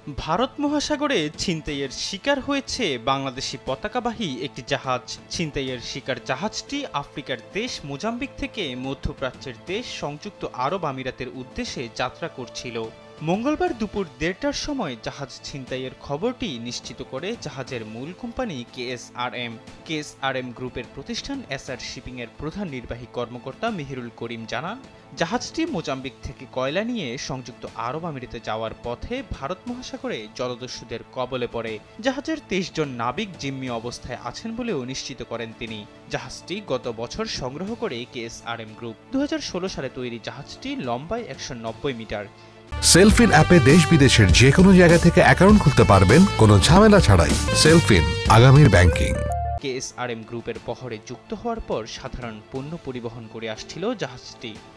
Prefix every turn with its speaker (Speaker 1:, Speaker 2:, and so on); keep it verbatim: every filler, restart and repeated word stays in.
Speaker 1: ভারত মহাসাগরে ছিনতাইয়ের শিকার হয়েছে বাংলাদেশি পতাকাবাহী একটি জাহাজ। ছিনতাইয়ের শিকার জাহাজটি আফ্রিকার দেশ মোজাম্বিক থেকে মধ্যপ্রাচ্যের দেশ সংযুক্ত আরব আমিরাতের উদ্দেশ্যে যাত্রা করছিল। মঙ্গলবার দুপুর দেড়টার সময় জাহাজ ছিনতাইয়ের খবরটি নিশ্চিত করে জাহাজের মূল কোম্পানি কেএসআরএম। কেএসআরএম গ্রুপের প্রতিষ্ঠান এসআর শিপিং এর প্রধান নির্বাহী কর্মকর্তা মেহেরুল করিম জানান, জাহাজটি মোজাম্বিক থেকে কয়লা নিয়ে সংযুক্ত আরব আমিরাতে যাওয়ার পথে ভারত মহাসাগরে জলদস্যুদের কবলে পড়ে। জাহাজের তেইশ জন নাবিক জিম্মি অবস্থায় আছেন বলেও নিশ্চিত করেন তিনি। জাহাজটি গত বছর সংগ্রহ করে কেএসআরএম গ্রুপ। দু হাজার ষোলো সালে তৈরি জাহাজটি লম্বায় একশো নব্বই মিটার।
Speaker 2: সেলফিন অ্যাপে দেশ বিদেশের যে কোনো জায়গা থেকে অ্যাকাউন্ট খুলতে পারবেন কোনো ঝামেলা ছাড়াই। সেলফিন, আগামীর ব্যাংকিং।
Speaker 1: কেএসআরএম গ্রুপের বহরে যুক্ত হওয়ার পর সাধারণ পণ্য পরিবহন করে আসছিল জাহাজটি।